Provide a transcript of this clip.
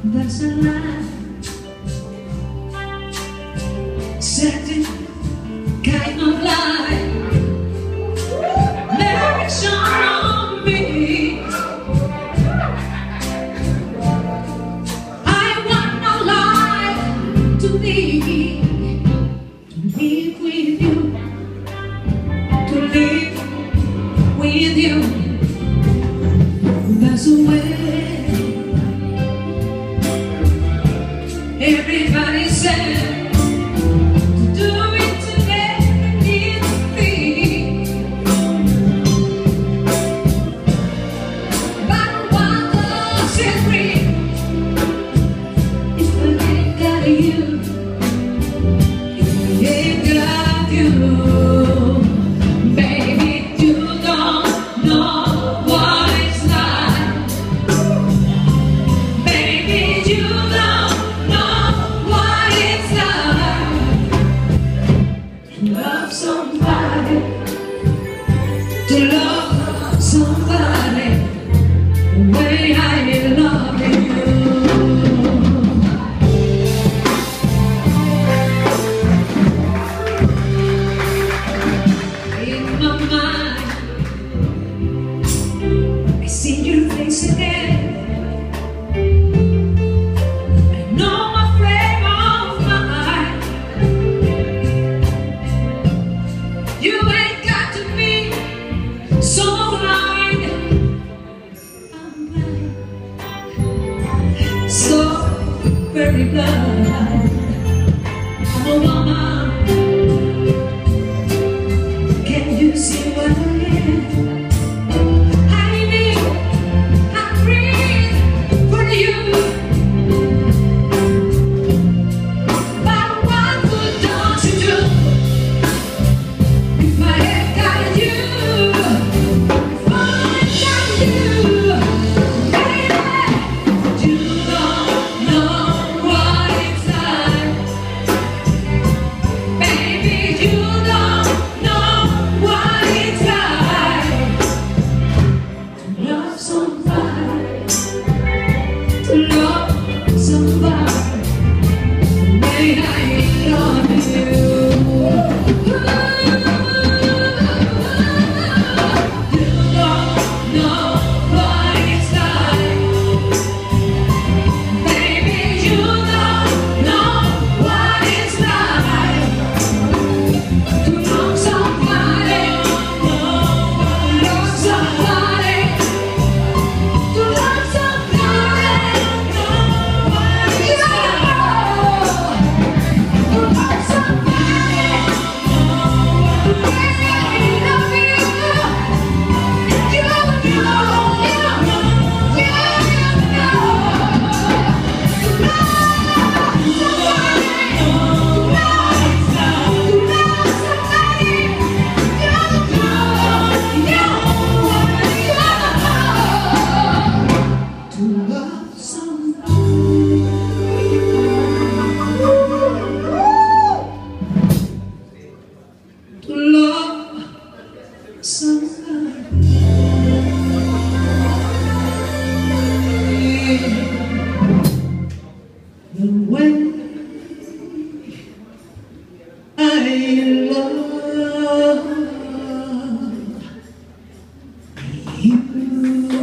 That's a lie. Second kind of lie. Lyrics on me. I want no life to live with you, to live with you. That's the way. Everybody said to do it today, it to be. But what does it bring if I ain't got you? If I ain't got you, baby, you don't know what it's like. Baby, you don't love somebody, to love somebody the way I love you. In my mind, I see your face again. I know my frame of mind. You ain't got to be so blind. I'm blind, so very blind. I'm a woman. Can you see what I am? I live, I breathe for you. But what good don't you do? If I ain't got you, if I ain't got you, baby, you don't know what it's like. Baby, you don't know what it's like to love somebody, to love somebody the way I love you. The way I love you.